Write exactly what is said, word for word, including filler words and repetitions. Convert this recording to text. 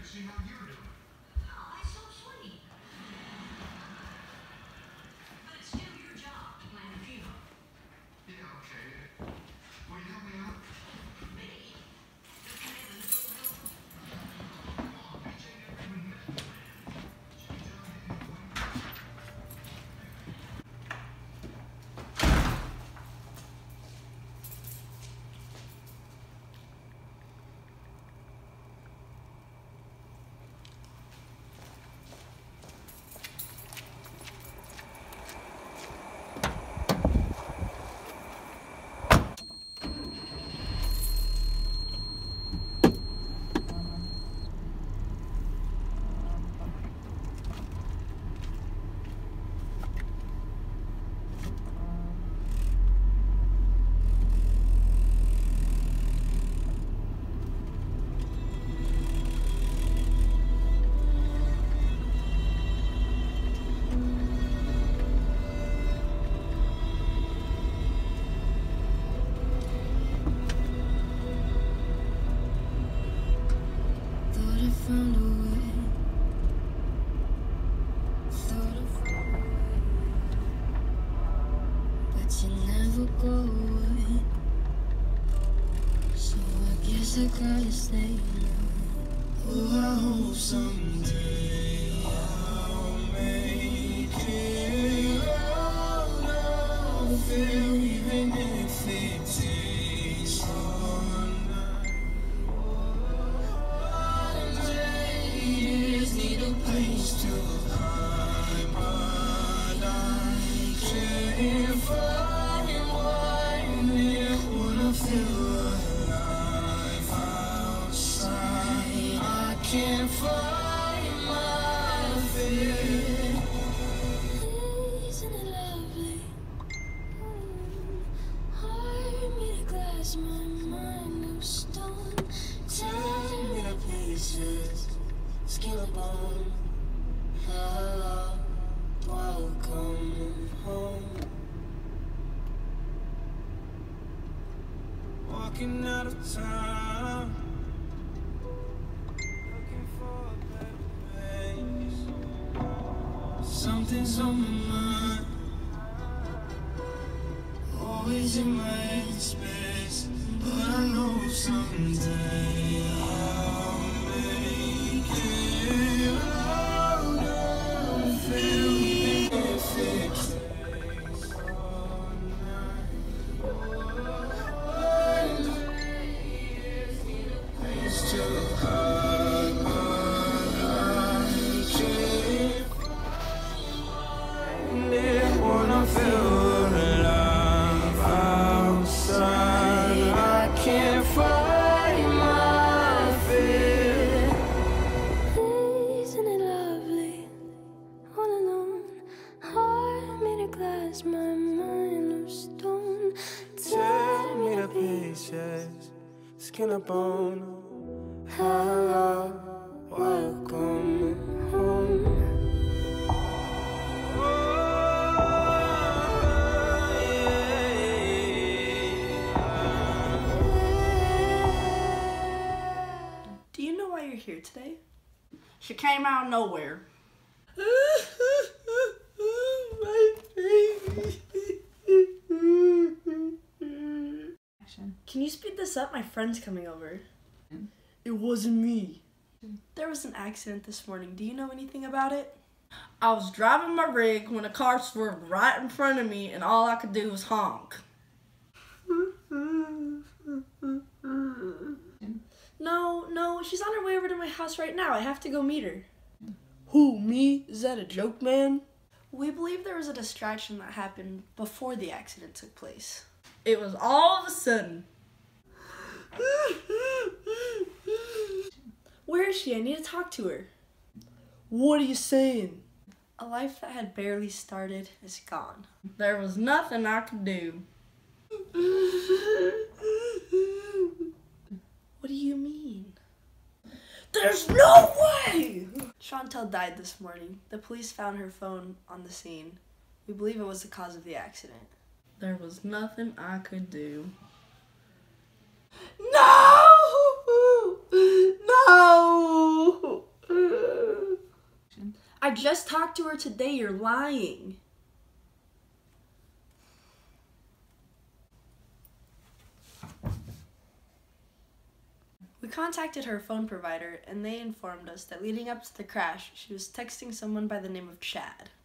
to see how you're doing. Oh, that's so sweet. But it's still your job to plan the funeral. Yeah, okay. Will you help me out? Me? Don't you have a new little Come on, B J never even met the man. Should we tell him anyway? Found a way. Thought I found a way, but you never go away. So I guess I gotta stay now. Oh, I hope someday I'll make it out of here, even if it takes all night. Need a place to hide, but I can't find one here. Wanna feel alive outside. I can't find my fear. Isn't it lovely? Heart made of glass, my mind of stone. Tear me to pieces. Skin and bone, hello, welcome home. Walking out of time, looking for a better place. Something's on my mind, always in my head space, but I know someday I'll make it out of here. If it takes all night, one day need a place to hide, but I can't find it. Wanna feel alive outside. I can't find my fear. Isn't it lovely? All alone, heart made of glass, my mind of stone. Tear me to pieces, skin and bone. Hello, welcome home. Do you know why you're here today? She came out of nowhere. My baby. Action. Can you speed this up? My friend's coming over. It wasn't me. There was an accident this morning. Do you know anything about it? I was driving my rig when a car swerved right in front of me and all I could do was honk. No, no, she's on her way over to my house right now. I have to go meet her. Who, me? Is that a joke, man? We believe there was a distraction that happened before the accident took place. It was all of a sudden. Where is she? I need to talk to her. What are you saying? A life that had barely started is gone. There was nothing I could do. What do you mean? There's no way! Chantel died this morning. The police found her phone on the scene. We believe it was the cause of the accident. There was nothing I could do. No! No! I just talked to her today. You're lying. We contacted her phone provider, and they informed us that leading up to the crash, she was texting someone by the name of Chad.